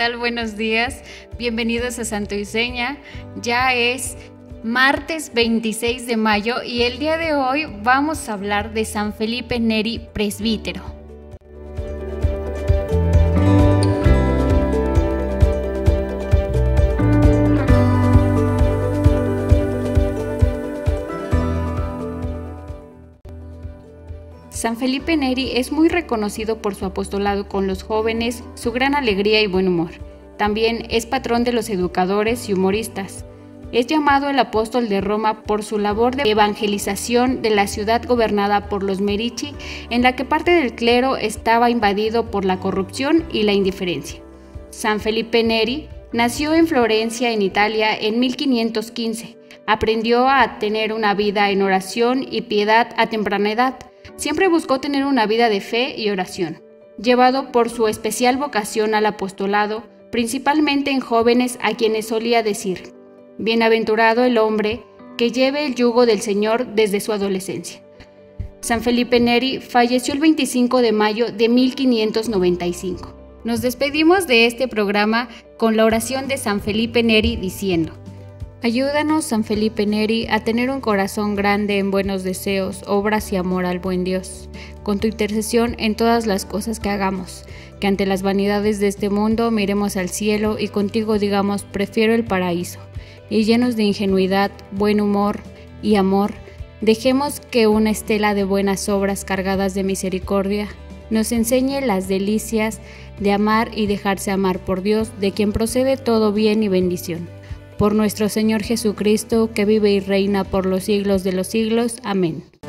tal? Buenos días. Bienvenidos a Santo y Seña. Ya es martes 26 de mayo y el día de hoy vamos a hablar de San Felipe Neri, presbítero. San Felipe Neri es muy reconocido por su apostolado con los jóvenes, su gran alegría y buen humor. También es patrón de los educadores y humoristas. Es llamado el apóstol de Roma por su labor de evangelización de la ciudad gobernada por los Medici, en la que parte del clero estaba invadido por la corrupción y la indiferencia. San Felipe Neri nació en Florencia, en Italia, en 1515. Aprendió a tener una vida en oración y piedad a temprana edad. Siempre buscó tener una vida de fe y oración, llevado por su especial vocación al apostolado, principalmente en jóvenes a quienes solía decir: bienaventurado el hombre que lleve el yugo del Señor desde su adolescencia. San Felipe Neri falleció el 25 de mayo de 1595. Nos despedimos de este programa con la oración de San Felipe Neri diciendo: ayúdanos, San Felipe Neri, a tener un corazón grande en buenos deseos, obras y amor al buen Dios, con tu intercesión en todas las cosas que hagamos, que ante las vanidades de este mundo miremos al cielo y contigo digamos: prefiero el paraíso, y llenos de ingenuidad, buen humor y amor, dejemos que una estela de buenas obras cargadas de misericordia nos enseñe las delicias de amar y dejarse amar por Dios, de quien procede todo bien y bendición. Por nuestro Señor Jesucristo, que vive y reina por los siglos de los siglos. Amén.